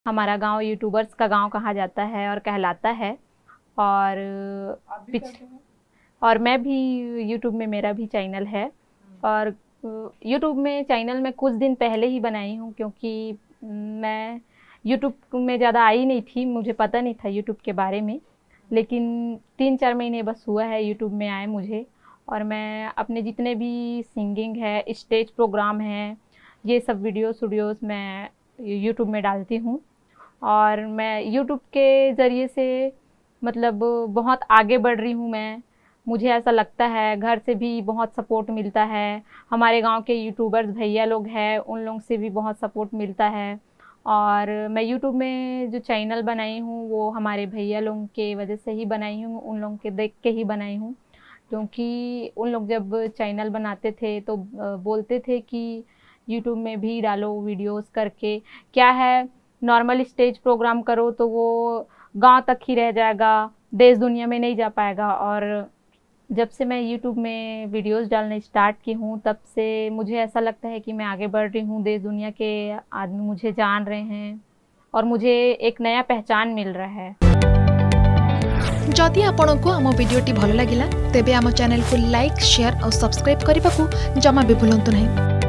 हमारा गांव यूट्यूबर्स का गांव कहा जाता है और कहलाता है। और आप भी पिछ करते हैं? और मैं भी यूट्यूब में मेरा भी चैनल है। और यूट्यूब में चैनल मैं कुछ दिन पहले ही बनाई हूँ, क्योंकि मैं यूट्यूब में ज़्यादा आई नहीं थी, मुझे पता नहीं था यूट्यूब के बारे में। लेकिन 3-4 महीने बस हुआ है यूट्यूब में आए मुझे। और मैं अपने जितने भी सिंगिंग है, स्टेज प्रोग्राम हैं, ये सब वीडियोस मैं यूट्यूब में डालती हूँ। और मैं यूट्यूब के ज़रिए से मतलब बहुत आगे बढ़ रही हूँ मैं। मुझे ऐसा लगता है घर से भी बहुत सपोर्ट मिलता है, हमारे गांव के यूट्यूबर्स भैया लोग हैं उन लोग से भी बहुत सपोर्ट मिलता है। और मैं यूट्यूब में जो चैनल बनाई हूँ वो हमारे भैया लोग के वजह से ही बनाई हूँ, उन लोगों के देख के ही बनाई हूँ। क्योंकि उन लोग जब चैनल बनाते थे तो बोलते थे कि यूट्यूब में भी डालो वीडियोस करके, क्या है नॉर्मल स्टेज प्रोग्राम करो तो वो गांव तक ही रह जाएगा, देश दुनिया में नहीं जा पाएगा। और जब से मैं यूट्यूब में वीडियोस डालने स्टार्ट की हूँ तब से मुझे ऐसा लगता है कि मैं आगे बढ़ रही हूँ, देश दुनिया के आदमी मुझे जान रहे हैं और मुझे एक नया पहचान मिल रहा है। जदि आपंक आम भिडी भल लगा तेब आम चैनल को लाइक, शेयर और सब्सक्राइब करने को जमा भी भूलु नहीं।